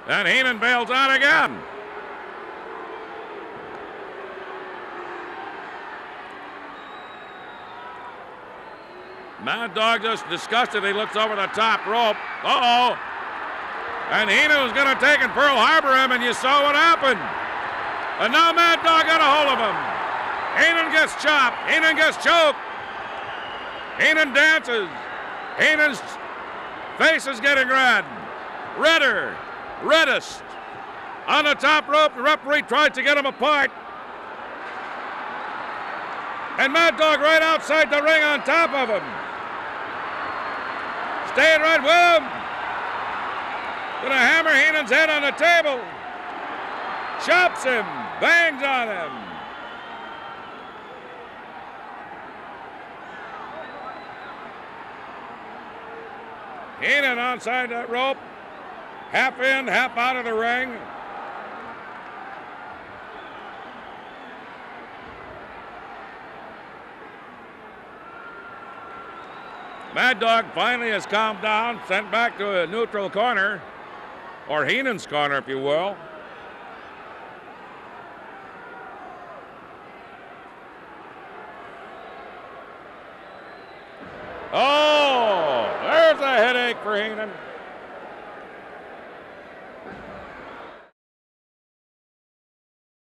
And Heenan bails out again. Mad Dog just disgusted. He looks over the top rope. Uh-oh. And Heenan was going to take and Pearl Harbor him, and you saw what happened. And now Mad Dog got a hold of him. Heenan gets chopped. Heenan gets choked. Heenan dances. Heenan's face is getting red. Redder. Reddest. On the top rope, the referee tried to get him apart. And Mad Dog right outside the ring on top of him. Staying right with him. Gonna hammer Heenan's head on the table. Chops him. Bangs on him. Heenan outside that rope. Half in, half out of the ring. Mad Dog finally has calmed down, sent back to a neutral corner, or Heenan's corner, if you will. Oh, there's a headache for Heenan.